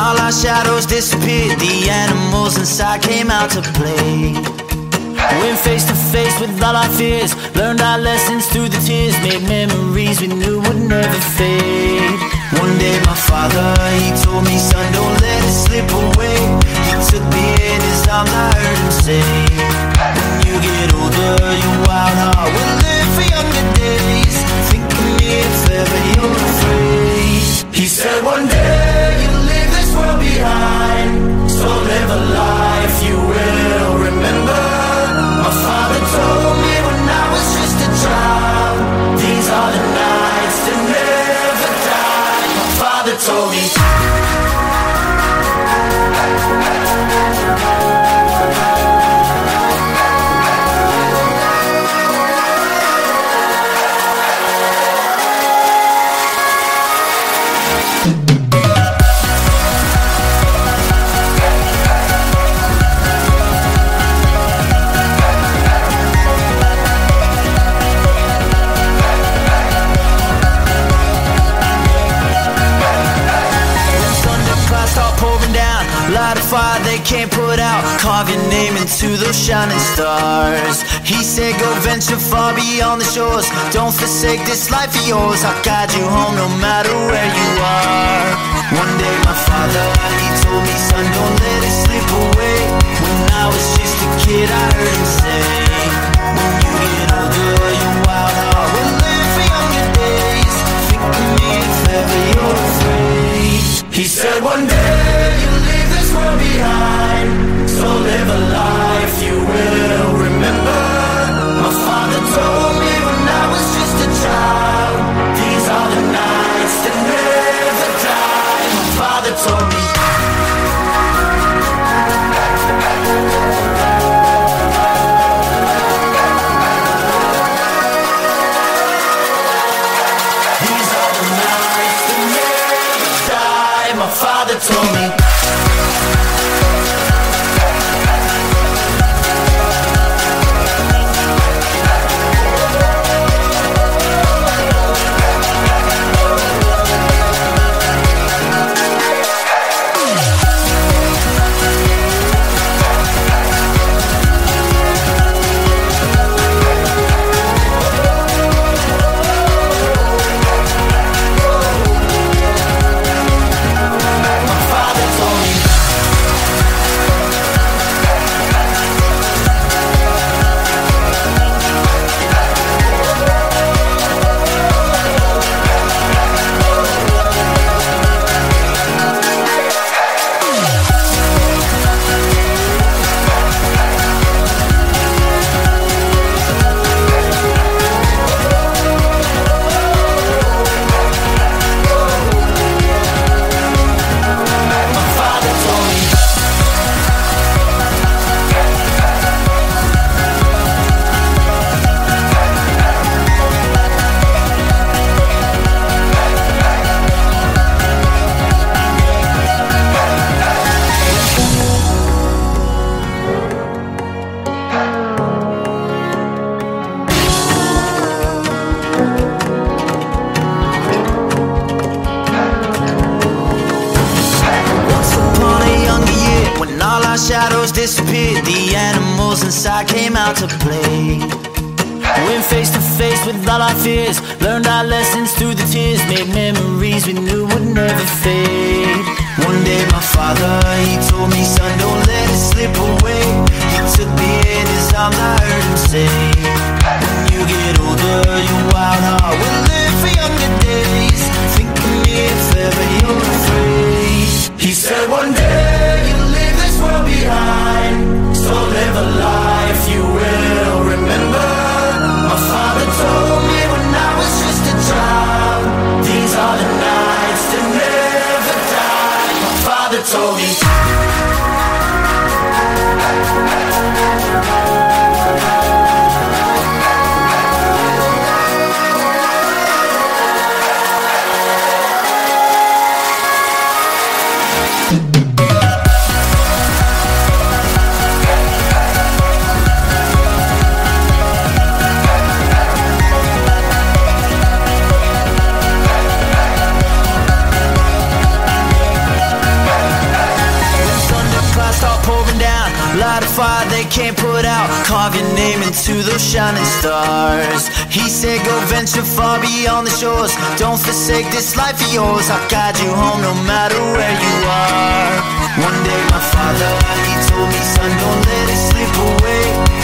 all our shadows disappeared, the animals inside came out to play. Went face to face with all our fears, learned our lessons through the tears, made memories we knew would never fade. One day my father, he told me, son, don't let it slip away. He took me in his arms, I heard him say, when you get older, your wild heart will live for younger days. Think of me if ever you're afraid. He said one day you'll leave this world behind, so live a life you will remember. My father told me when I was just a child, these are the nights that never die. My father told me. Light a fire they can't put out, carve your name into those shining stars. He said go venture far beyond the shores, don't forsake this life of yours. I'll guide you home no matter where you are. One day my father, he told me, son, don't let it slip away. When I was just a kid I heard him say, when you get older your wild heart will live for younger days. Think of me if ever you're afraid. He said one day you'll leave this world behind, so live a life you will remember. My father told me when I was just a child, these are the nights that never die. My father told me. These are the nights that never die. My father told me. Shadows disappeared, the animals inside came out to play. Went face to face with all our fears, learned our lessons through the tears, made memories we knew would never fade. One day my father, he told me, son, don't let it slip away. He took me in his arms, I heard him say, when you get older your wild heart will live for younger days. Think of me if ever you're afraid. He said one day you'll leave this world behind, so live a life you will remember. My father told me when I was just a child, these are the nights that never die. My father told me. they can't put out. Carve your name into those shining stars. He said go venture far beyond the shores. Don't forsake this life of yours. I'll guide you home no matter where you are. One day my father, he told me, son, don't let it slip away.